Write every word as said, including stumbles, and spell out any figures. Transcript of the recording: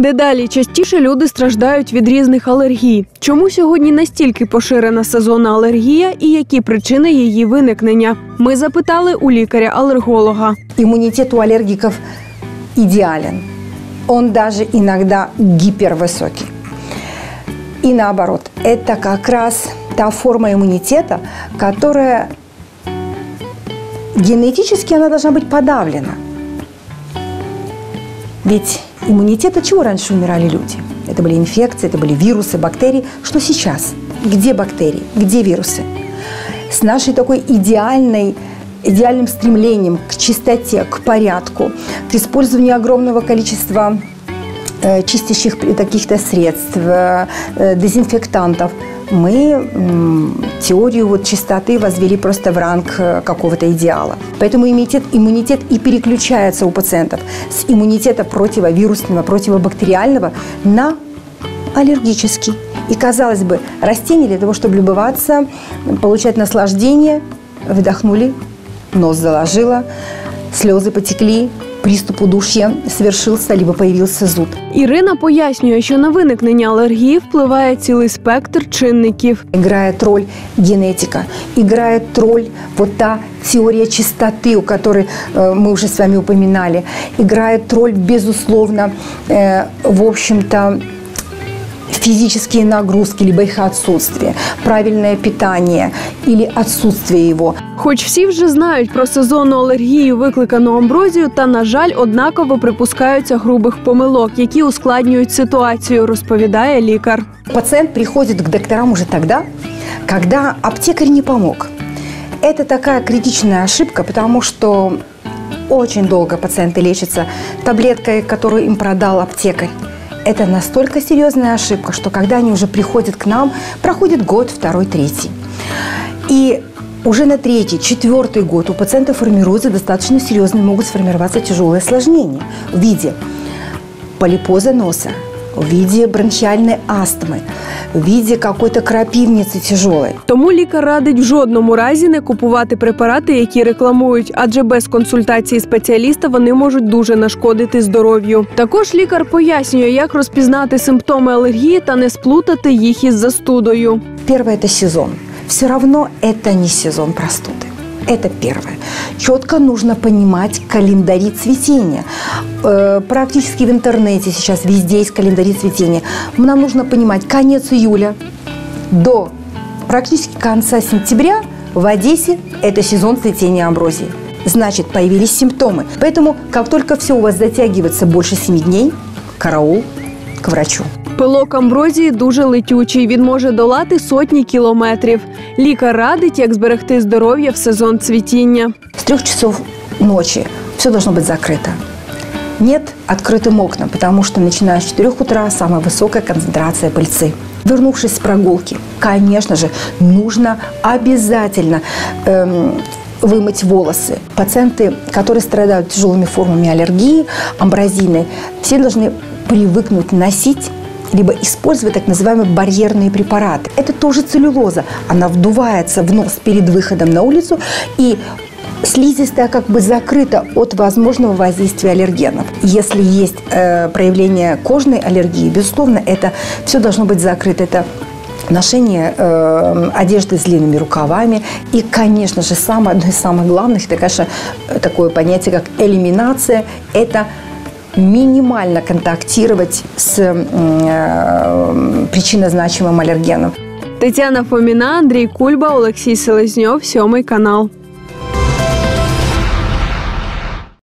Дедалі частіше люди страждають від різних алергій. Чому сьогодні настільки поширена сезонна алергія і які причини її виникнення? Ми запитали у лікаря-алерголога. Иммунитет у аллергиков идеален. Он даже иногда гипервысокий. И наоборот, это как раз та форма иммунитета, которая генетически она должна быть подавлена. Ведь иммунитет, от чего раньше умирали люди? Это были инфекции, это были вирусы, бактерии. Что сейчас? Где бактерии? Где вирусы? С нашей такой идеальной, идеальным стремлением к чистоте, к порядку, к использованию огромного количества э, чистящих каких-то средств, э, дезинфектантов, мы м, теорию вот чистоты возвели просто в ранг какого-то идеала. Поэтому иммунитет, иммунитет и переключается у пациентов с иммунитета противовирусного, противобактериального на аллергический. И, казалось бы, растения для того, чтобы любоваться, получать наслаждение, вдохнули, нос заложило, слезы потекли, приступ удушья совершился, либо появился зуд. Ірина пояснює, що на виникнення алергії впливає цілий спектр чинників. Играет роль генетика, играет роль вот та теория чистоты, у которой э, мы уже с вами упоминали, играет роль, безусловно, э, в общем-то, физические нагрузки, либо их отсутствие, правильное питание или отсутствие его. Хоч всі вже знають про сезонну алергію, викликану амброзією, та, на жаль, однаково припускаються грубих помилок, які ускладнюють ситуацію, розповідає лікар. Пациент приходит к докторам уже тогда, когда аптекарь не помог. Это такая критичная ошибка, потому что очень долго пациенты лечатся таблеткой, которую им продал аптекарь. Это настолько серьезная ошибка, что когда они уже приходят к нам, проходит год, второй, третий. И уже на третий, четвертый год у пациента формируются достаточно серьезные, могут сформироваться тяжелые осложнения в виде полипоза носа, в виде бронхиальной астмы, в виде какой-то крапивницы тяжелой. Тому лікар радить в жодному разі не купувати препарати, які рекламують, адже без консультації спеціаліста вони можуть дуже нашкодити здоров'ю. Також лікар пояснює, як розпізнати симптоми алергії та не сплутати їх із застудою. Первое – это сезон. Все равно это не сезон простуды. Это первое. Четко нужно понимать календари цветения. Э, практически в интернете сейчас везде есть календари цветения. Нам нужно понимать конец июля до практически конца сентября в Одессе это сезон цветения амброзии. Значит, появились симптомы. Поэтому, как только все у вас затягивается больше семи дней, караул к врачу. Пилок амброзії дуже летючий, він може долати сотні кілометрів. Лікар радить, як зберегти здоров'я в сезон цвітіння. С трех часов ночи все должно быть закрыто. Нет открытым окнам, потому что начиная с четырёх утра самая высокая концентрация пыльцы. Вернувшись с прогулки, конечно же, нужно обязательно эм, вымыть волосы. Пациенты, которые страдают тяжелыми формами аллергии, амброзийной, все должны привыкнуть носить либо использовать так называемые барьерные препараты. Это тоже целлюлоза. Она вдувается в нос перед выходом на улицу, и слизистая как бы закрыта от возможного воздействия аллергенов. Если есть э, проявление кожной аллергии, безусловно, это все должно быть закрыто. Это ношение э, одежды с длинными рукавами. И, конечно же, самое, одно из самых главных, это, конечно, такое понятие, как элиминация. Это минимально контактировать с э, причинозначимым аллергеном. Тетяна Фоміна, Андрій Кульба, Олексій Селезньов, Сьомий канал.